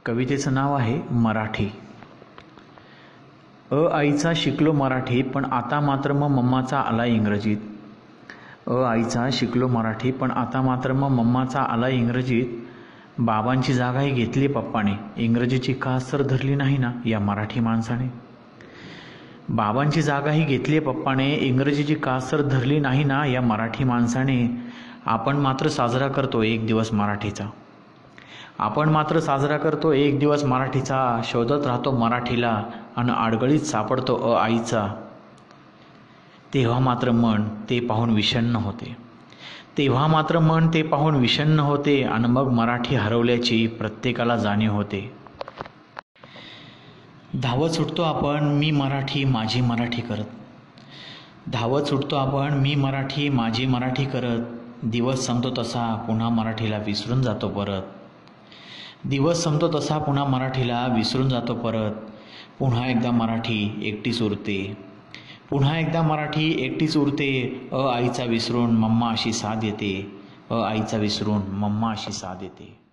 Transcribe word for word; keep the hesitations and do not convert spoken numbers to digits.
कवितेचं नाव आहे मराठी. अ आईचा शिकलो मराठीत, पण आता मात्र मग मम्माचा आला इंग्रजीत. अ आईचा शिकलो मराठीत, पण आता मात्र मग मम्माचा आला इंग्रजीत. बाबांची जागाही घेतली पप्पाने, इंग्रजीची कास तर धरली नाही ना या मराठी माणसाने. बाबांची जागाही घेतली पप्पाने, इंग्रजीची कास तर धरली नाही ना या मराठी माणसाने. आपण मात्र साजरा करतो एक दिवस मराठीचा. आपण मात्र साजरा करतो एक दिवस मराठीचा. शोधत राहतो मराठीला आणि अडगळीत सापडतो अ आईचा. तेव्हा मात्र मन ते पाहून विषण्ण होते. तेव्हा मात्र मन ते पाहून विषण्ण होते आणि मग मराठी हरवल्याची प्रत्येकाला जाणीव होते. धावत सुटतो आपण मी मराठी माझी मराठी करत. धावत सुटतो आपण मी मराठी माझी मराठी करत. दिवस संपतो तसा पुन्हा मराठीला विसरून जातो परत. दिवस संपतो तसा पुन्हा मराठीला विसरून जातो परत. पुन्हा एकदा मराठी एकटीच उरते. पुन्हा एकदा मराठी एकटीच उरते. अ आईचा विसरून मम्मा अशी साथ येते. अ आईचा विसरून मम्मा अशी साथ येते.